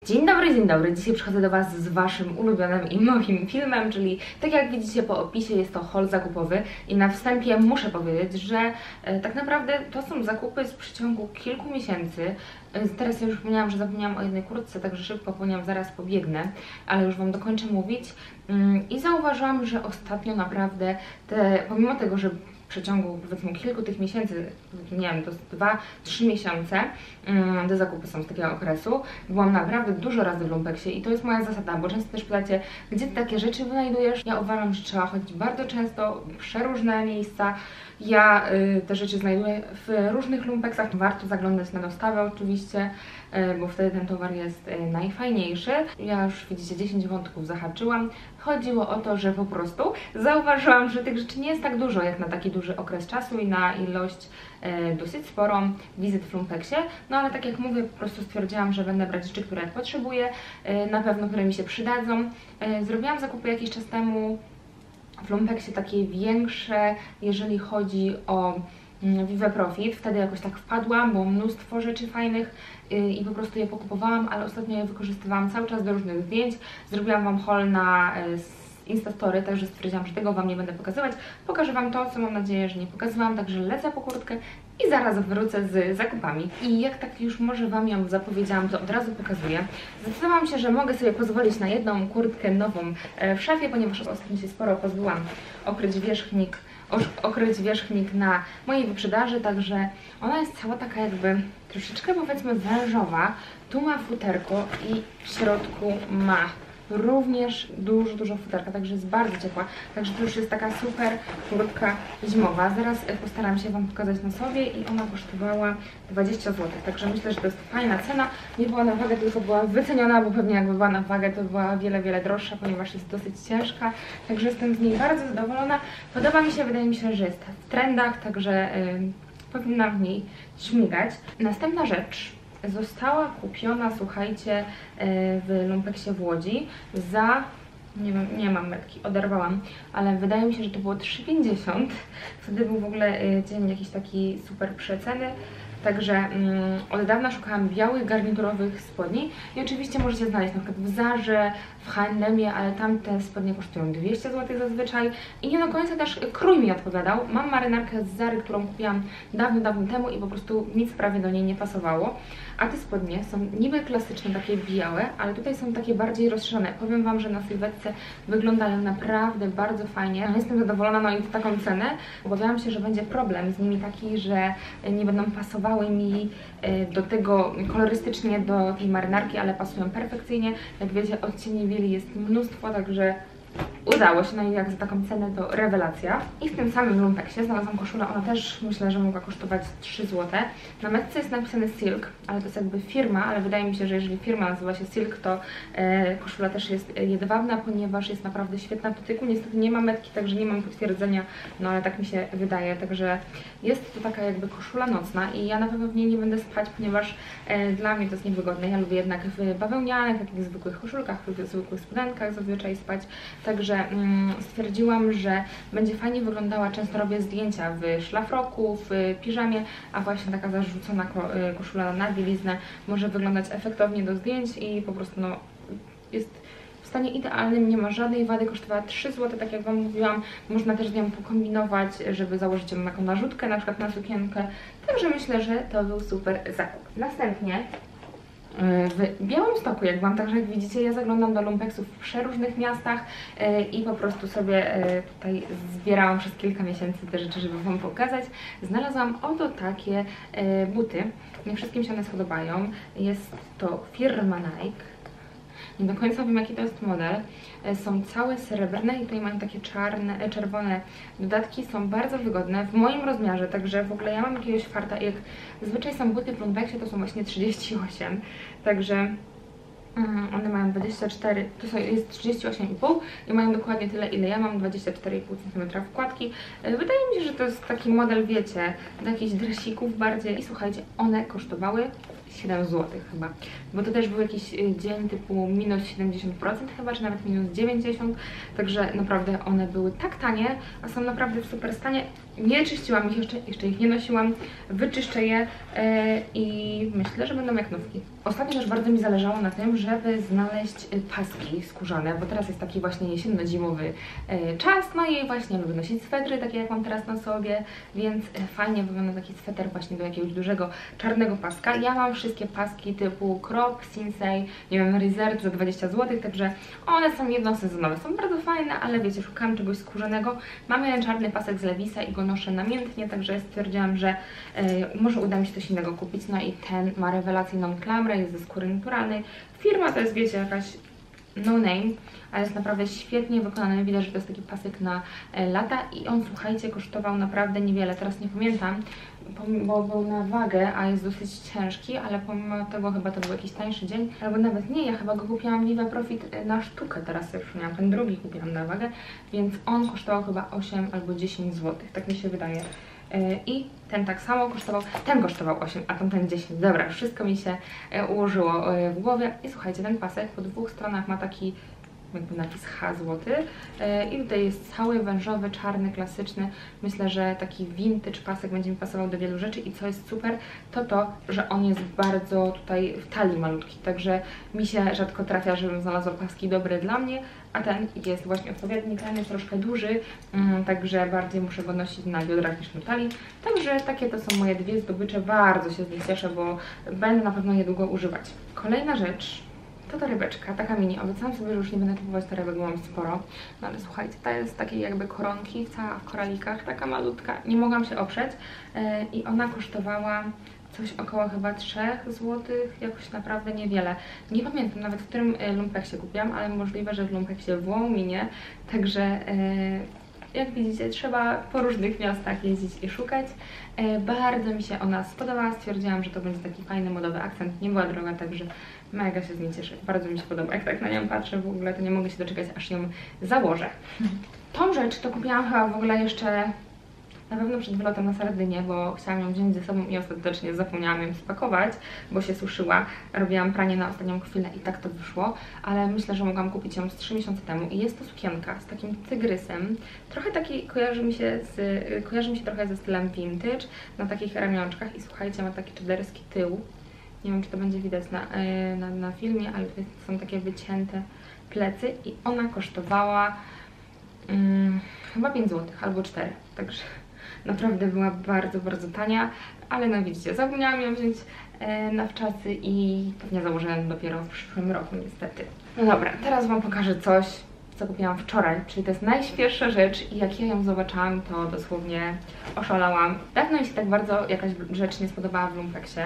Dzień dobry, dzisiaj przychodzę do Was z Waszym ulubionym i moim filmem, czyli tak jak widzicie po opisie jest to haul zakupowy i na wstępie muszę powiedzieć, że tak naprawdę to są zakupy z przeciągu kilku miesięcy. Teraz ja już zapomniałam, że zapomniałam o jednej kurtce, także szybko po nią zaraz pobiegnę, ale już Wam dokończę mówić. I zauważyłam, że ostatnio naprawdę pomimo tego, że w przeciągu powiedzmy kilku tych miesięcy, nie wiem, to 2-3 miesiące, te zakupy są z takiego okresu, byłam naprawdę dużo razy w Lumpeksie i to jest moja zasada, bo często też pytacie, gdzie ty takie rzeczy wynajdujesz? Ja uważam, że trzeba chodzić bardzo często w przeróżne miejsca. Ja te rzeczy znajduję w różnych lumpeksach. Warto zaglądać na dostawę oczywiście, bo wtedy ten towar jest najfajniejszy. Ja już widzicie 10 wątków zahaczyłam. Chodziło o to, że po prostu zauważyłam, że tych rzeczy nie jest tak dużo jak na taki duży okres czasu i na ilość dosyć sporą wizyt w lumpeksie. No ale tak jak mówię, po prostu stwierdziłam, że będę brać rzeczy, które potrzebuję, na pewno które mi się przydadzą. Zrobiłam zakupy jakiś czas temu w lumpeksie takie większe, jeżeli chodzi o Vive Profit. Wtedy jakoś tak wpadłam, było mnóstwo rzeczy fajnych i po prostu je pokupowałam, ale ostatnio je wykorzystywałam cały czas do różnych zdjęć. Zrobiłam Wam haul na Instastory, także stwierdziłam, że tego Wam nie będę pokazywać. Pokażę Wam to, co mam nadzieję, że nie pokazywałam, także lecę po kurtkę i zaraz wrócę z zakupami. I jak tak już może Wam ją zapowiedziałam, to od razu pokazuję. Zdecydowałam się, że mogę sobie pozwolić na jedną kurtkę nową w szafie, ponieważ ostatnio się sporo pozbyłam okryć wierzchnik na mojej wyprzedaży, także ona jest cała taka jakby troszeczkę powiedzmy wężowa. Tu ma futerko i w środku ma również dużo futerka, także jest bardzo ciepła, także to już jest taka super kurtka zimowa. Zaraz postaram się Wam pokazać na sobie i ona kosztowała 20 zł, także myślę, że to jest fajna cena. Nie była na wagę, tylko była wyceniona, bo pewnie jakby była na wagę, to była wiele droższa, ponieważ jest dosyć ciężka, także jestem z niej bardzo zadowolona. Podoba mi się, wydaje mi się, że jest w trendach, także powinna w niej śmigać. Następna rzecz została kupiona, słuchajcie, w lumpeksie w Łodzi za, nie mam metki, oderwałam, ale wydaje mi się, że to było 3,50. Wtedy był w ogóle dzień jakiś taki super przeceny. Także od dawna szukałam białych garniturowych spodni i oczywiście możecie znaleźć na przykład w Zarze, w H&M-ie, ale tam te spodnie kosztują 200 zł zazwyczaj i nie do końca też krój mi odpowiadał. Mam marynarkę z Zary, którą kupiłam dawno temu i po prostu nic prawie do niej nie pasowało. A te spodnie są niby klasyczne, takie białe, ale tutaj są takie bardziej rozszerzone. Powiem Wam, że na sylwetce wyglądają naprawdę bardzo fajnie. Jestem zadowolona, no i za taką cenę. Obawiałam się, że będzie problem z nimi taki, że nie będą pasowały mi do tego kolorystycznie do tej marynarki, ale pasują perfekcyjnie. Jak wiecie, odcieni bieli jest mnóstwo, także udało się, no i jak za taką cenę to rewelacja. I w tym samym lumpeksie znalazłam koszulę, ona też myślę, że mogła kosztować 3 zł. Na metce jest napisane Silk, ale to jest jakby firma, ale wydaje mi się, że jeżeli firma nazywa się Silk, to koszula też jest jedwabna, ponieważ jest naprawdę świetna w dotyku. Niestety nie ma metki, także nie mam potwierdzenia, no ale tak mi się wydaje, także jest to taka jakby koszula nocna i ja na pewno w niej nie będę spać, ponieważ dla mnie to jest niewygodne. Ja lubię jednak w bawełnianych, takich zwykłych koszulkach, w zwykłych spodenkach zazwyczaj spać, także stwierdziłam, że będzie fajnie wyglądała. Często robię zdjęcia w szlafroku, w piżamie, a właśnie taka zarzucona koszula na bieliznę może wyglądać efektownie do zdjęć i po prostu no, jest w stanie idealnym, nie ma żadnej wady, kosztowała 3 zł, tak jak Wam mówiłam. Można też z nią pokombinować, żeby założyć ją taką narzutkę, na przykład na sukienkę, także myślę, że to był super zakup. Następnie w Białymstoku, jak Wam, także jak widzicie, ja zaglądam do lumpeksów w przeróżnych miastach i po prostu sobie tutaj zbierałam przez kilka miesięcy te rzeczy, żeby Wam pokazać. Znalazłam oto takie buty. Nie wszystkim się one spodobają. Jest to firma Nike. Nie do końca wiem, jaki to jest model. Są całe srebrne i tutaj mają takie czerwone dodatki. Są bardzo wygodne w moim rozmiarze, także w ogóle ja mam jakiegoś farta. Jak zazwyczaj są buty w lumpeksie, to są właśnie 38, także one mają 24, jest 38,5 i mają dokładnie tyle, ile ja mam, 24,5 cm wkładki. Wydaje mi się, że to jest taki model, wiecie, do jakichś dresików bardziej. I słuchajcie, one kosztowały 7 zł chyba, bo to też był jakiś dzień typu minus 70% chyba, czy nawet minus 90%, także naprawdę one były tak tanie, a są naprawdę w super stanie. Nie czyściłam ich jeszcze ich nie nosiłam, wyczyszczę je i myślę, że będą jak nówki. Ostatnio też bardzo mi zależało na tym, żeby znaleźć paski skórzane, bo teraz jest taki właśnie jesienno-zimowy czas, no i właśnie lubię nosić swetry, takie jak mam teraz na sobie, więc fajnie wygląda taki sweter właśnie do jakiegoś dużego czarnego paska. Ja mam wszystkie paski typu Crop, Sinsei, nie wiem, Reserve za 20 zł, także one są jednosezonowe, są bardzo fajne, ale wiecie, szukałam czegoś skórzanego. Mam jeden czarny pasek z Levisa i go noszę namiętnie, także stwierdziłam, że może uda mi się coś innego kupić, no i ten ma rewelacyjną klamrę, jest ze skóry naturalnej. Firma to jest, wiecie, jakaś no name, ale jest naprawdę świetnie wykonany. Widać, że to jest taki pasek na lata i on, słuchajcie, kosztował naprawdę niewiele. Teraz nie pamiętam, bo był na wagę, a jest dosyć ciężki, ale pomimo tego chyba to był jakiś tańszy dzień, albo nawet nie, ja chyba go kupiłam w Viva Profit na sztukę, teraz sobie przypomniałam, ten drugi kupiłam na wagę, więc on kosztował chyba 8 albo 10 zł, tak mi się wydaje. I ten tak samo kosztował, ten kosztował 8, a tamten 10. Dobra, wszystko mi się ułożyło w głowie. I słuchajcie, ten pasek po dwóch stronach ma taki jakby napis H złoty i tutaj jest cały wężowy, czarny, klasyczny. Myślę, że taki vintage pasek będzie mi pasował do wielu rzeczy i co jest super, to, że on jest bardzo tutaj w talii malutki, także mi się rzadko trafia, żebym znalazła paski dobre dla mnie, a ten jest właśnie odpowiedni, ten jest troszkę duży, także bardziej muszę go nosić na biodrach niż na talii. Także takie to są moje dwie zdobycze, bardzo się z nich cieszę, bo będę na pewno niedługo używać. Kolejna rzecz to torebeczka, taka mini. Obiecałam sobie, że już nie będę kupować torebek, bo mam sporo. No ale słuchajcie, ta jest takiej jakby koronki, cała w koralikach, taka malutka. Nie mogłam się oprzeć i ona kosztowała coś około chyba 3 zł, jakoś naprawdę niewiele. Nie pamiętam nawet, w którym lumpeksie kupiłam, ale możliwe, że w lumpeksie w Wołominie. Także jak widzicie, trzeba po różnych miastach jeździć i szukać. Bardzo mi się ona spodobała, stwierdziłam, że to będzie taki fajny modowy akcent. Nie była droga, także mega się z niej cieszę. Bardzo mi się podoba, jak tak na nią patrzę, w ogóle to nie mogę się doczekać, aż ją założę. Tą rzecz to kupiłam chyba w ogóle jeszcze na pewno przed wylotem na Sardynię, bo chciałam ją wziąć ze sobą i ostatecznie zapomniałam ją spakować, bo się suszyła. Robiłam pranie na ostatnią chwilę i tak to wyszło, ale myślę, że mogłam kupić ją z 3 miesiące temu i jest to sukienka z takim tygrysem. Trochę taki kojarzy mi się trochę ze stylem vintage, na takich ramionczkach i słuchajcie, ma taki czaderski tył. Nie wiem, czy to będzie widać na filmie, ale to są takie wycięte plecy i ona kosztowała chyba 5 zł albo 4, także naprawdę była bardzo, bardzo tania, ale no widzicie, zapomniałam ją wziąć na wczasy i pewnie założyłam dopiero w przyszłym roku niestety. No dobra, teraz Wam pokażę coś, co kupiłam wczoraj, czyli to jest najświeższa rzecz i jak ja ją zobaczyłam, to dosłownie oszalałam. Dawno mi się tak bardzo jakaś rzecz nie spodobała w lumpeksie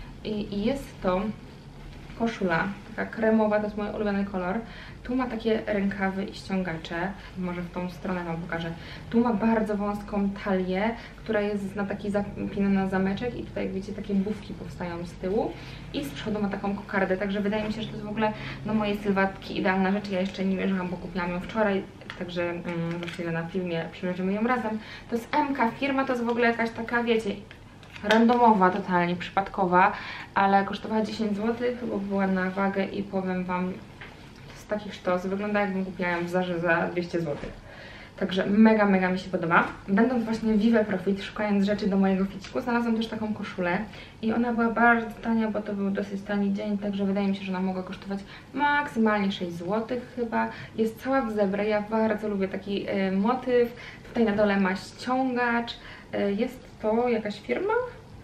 i jest to koszula, taka kremowa, to jest mój ulubiony kolor. Tu ma takie rękawy i ściągacze, może w tą stronę Wam pokażę. Tu ma bardzo wąską talię, która jest na taki zapinany zameczek i tutaj jak widzicie takie bufki powstają z tyłu i z przodu ma taką kokardę, także wydaje mi się, że to jest w ogóle do mojej sylwetki idealna rzecz. Ja jeszcze nie mierzyłam, bo kupiłam ją wczoraj, także za chwilę na filmie przymierzymy ją razem. To jest MK, firma to jest w ogóle jakaś taka, wiecie, randomowa, totalnie przypadkowa, ale kosztowała 10 zł, chyba była na wagę i powiem Wam, to jest taki sztos, wygląda jakbym kupiła ją w Zarze za 200 zł. Także mega, mega mi się podoba. Będąc właśnie w Viva Profit, szukając rzeczy do mojego ficiku, znalazłam też taką koszulę i ona była bardzo tania, bo to był dosyć tani dzień, także wydaje mi się, że ona mogła kosztować maksymalnie 6 zł chyba. Jest cała w zebrę, ja bardzo lubię taki motyw. Tutaj na dole ma ściągacz. Jest to jakaś firma?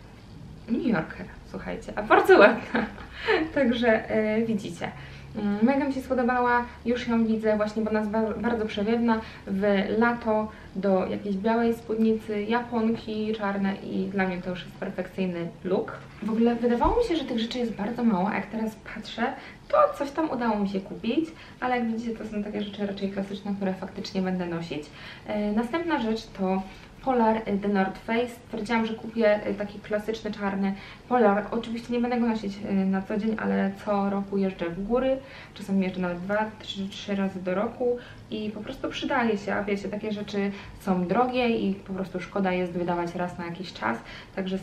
New Yorker, słuchajcie, a bardzo ładna. Także widzicie. Mega mi się spodobała, już ją widzę właśnie, bo ona jest bardzo przewiewna w lato do jakiejś białej spódnicy, japonki czarne i dla mnie to już jest perfekcyjny look. W ogóle wydawało mi się, że tych rzeczy jest bardzo mało, a jak teraz patrzę, to coś tam udało mi się kupić, ale jak widzicie, to są takie rzeczy raczej klasyczne, które faktycznie będę nosić. Następna rzecz to Polar The North Face. Stwierdziłam, że kupię taki klasyczny czarny Polar. Oczywiście nie będę go nosić na co dzień, ale co roku jeżdżę w góry. Czasami jeżdżę nawet 2-3 razy do roku i po prostu przydaje się. A wiecie, takie rzeczy są drogie i po prostu szkoda jest wydawać raz na jakiś czas. Także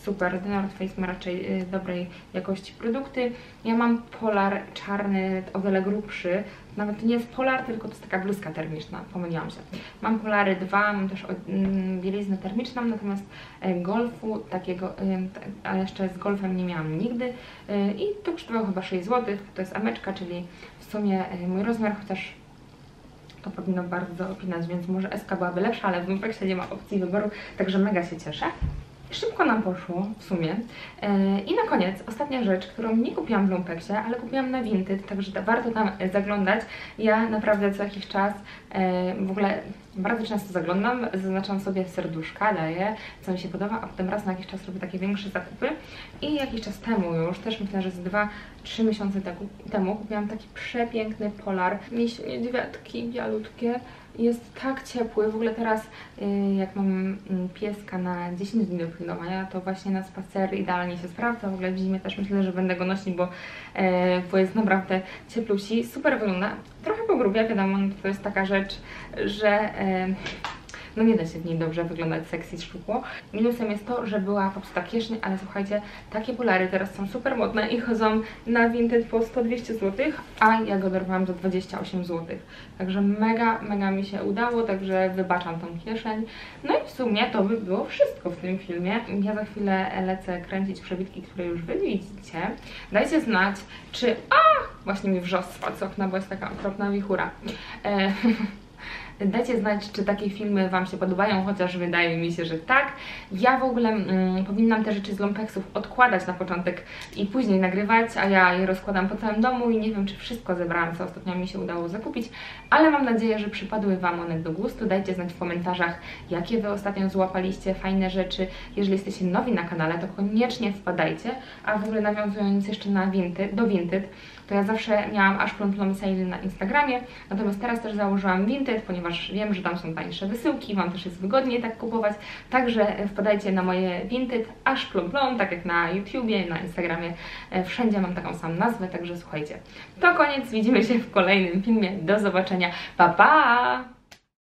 super. The North Face ma raczej dobrej jakości produkty. Ja mam polar czarny, o wiele grubszy. Nawet to nie jest polar, tylko to jest taka bluzka termiczna, pomyliłam się. Mam polary 2, mam też bieliznę termiczną, natomiast golfu takiego, a jeszcze z golfem nie miałam nigdy. I to kosztowało chyba 6 zł, to jest ameczka, czyli w sumie mój rozmiar, chociaż to powinno bardzo opinać, więc może SK byłaby lepsza, ale w Lumpeksie nie ma opcji wyboru, także mega się cieszę. Szybko nam poszło w sumie. I na koniec ostatnia rzecz, którą nie kupiłam w Lumpeksie, ale kupiłam na Vinted, także warto tam zaglądać. Ja naprawdę co jakiś czas, w ogóle bardzo często zaglądam, zaznaczam sobie serduszka, daję, co mi się podoba, a potem raz na jakiś czas robię takie większe zakupy. I jakiś czas temu już, też myślę, że z 2-3 miesiące temu kupiłam taki przepiękny polar. Niedźwiadki bialutkie. Jest tak ciepły, w ogóle teraz jak mam pieska na 10 dni do pilnowania, to właśnie na spacer idealnie się sprawdza. W ogóle w zimie też myślę, że będę go nosić, bo jest naprawdę cieplusi. Super wygląda. Trochę pogrubia, wiadomo, to jest taka rzecz, że no nie da się w niej dobrze wyglądać sexy szczupło. Minusem jest to, że była popsuta kieszeń, ale słuchajcie, takie polary teraz są super modne i chodzą na Vinted po 100-200 zł, a ja go dorwałam za 28 zł. Także mega mi się udało, także wybaczam tą kieszeń. No i w sumie to by było wszystko w tym filmie. Ja za chwilę lecę kręcić przebitki, które już wy widzicie. Dajcie znać, czy... Właśnie mi wrzos spadł z okna, bo jest taka okropna wichura. Dajcie znać, czy takie filmy wam się podobają, chociaż wydaje mi się, że tak. Ja w ogóle powinnam te rzeczy z lumpeksów odkładać na początek i później nagrywać, a ja je rozkładam po całym domu i nie wiem, czy wszystko zebrałam, co ostatnio mi się udało zakupić, ale mam nadzieję, że przypadły wam one do gustu. Dajcie znać w komentarzach, jakie wy ostatnio złapaliście fajne rzeczy. Jeżeli jesteście nowi na kanale, to koniecznie wpadajcie. A w ogóle nawiązując jeszcze do Vinted, to ja zawsze miałam aż plum sale na Instagramie, natomiast teraz też założyłam Vinted, ponieważ wiem, że tam są tańsze wysyłki, wam też jest wygodniej tak kupować, także wpadajcie na moje Vinted aż plum, tak jak na YouTubie, na Instagramie, wszędzie mam taką samą nazwę, także słuchajcie. To koniec, widzimy się w kolejnym filmie, do zobaczenia, pa pa!